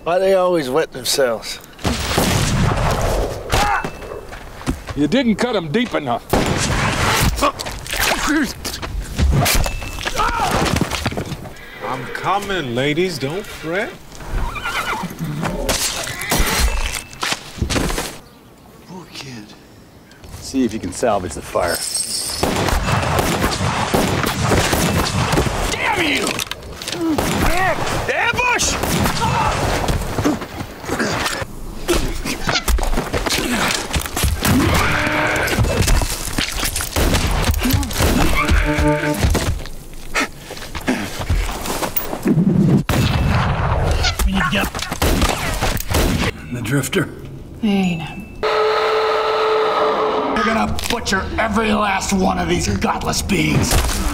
Why they always wet themselves? You didn't cut them deep enough. I'm coming, ladies. Don't fret. Poor kid. See if you can salvage the fire. Damn you! Ambush! We need to get the drifter. Hey, now. We're gonna butcher every last one of these godless beings.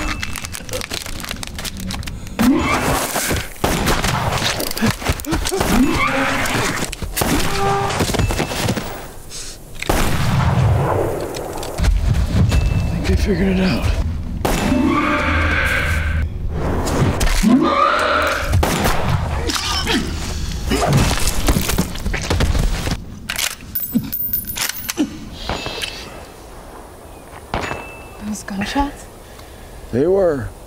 I think they figured it out. Those gunshots? They were.